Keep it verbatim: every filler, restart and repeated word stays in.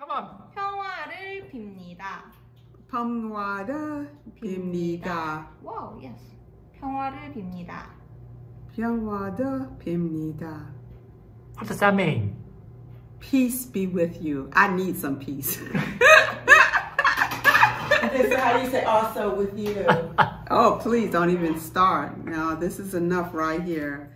Come on. 평화를 빕니다. 평화를 빕니다. Wow, yes. 평화를 빕니다. 평화를 빕니다. What does that mean? Peace be with you. I need some peace. This is how you say also with you. Oh, please don't even start. Now, this is enough right here.